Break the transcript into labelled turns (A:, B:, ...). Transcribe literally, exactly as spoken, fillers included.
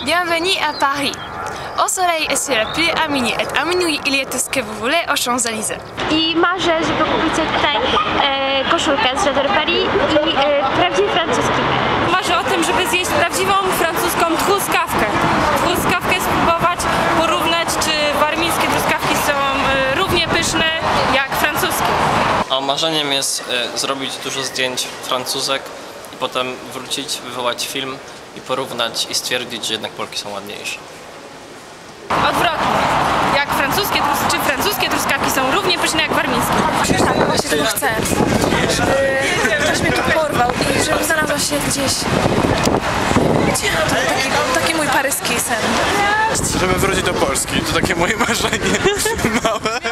A: Bienvenue à Paris. Au soleil et sur la pluie, à minuit et à minuit, il y a tout ce que vous voulez aux Champs-Élysées.
B: I marzę, żeby kupić sobie tutaj e, koszulkę z Jador Paris i e, prawdziwy francuski.
C: Marzę o tym, żeby zjeść prawdziwą francuską truskawkę. Truskawkę spróbować, porównać, czy warmińskie truskawki są e, równie pyszne jak francuskie.
D: A marzeniem jest e, zrobić dużo zdjęć Francuzek i potem wrócić, wywołać film i porównać i stwierdzić, że jednak Polki są ładniejsze.
C: Odwrotnie. Jak francuskie, czy francuskie truskawki są równie pyszne jak warmińskie.
A: Tak, właśnie tego chcę. Żeby ktoś mnie tu porwał i żebym znalazła się gdzieś... Gdzie? To taki, taki mój paryski sen.
E: Żeby wrócić do Polski, to takie moje marzenie małe.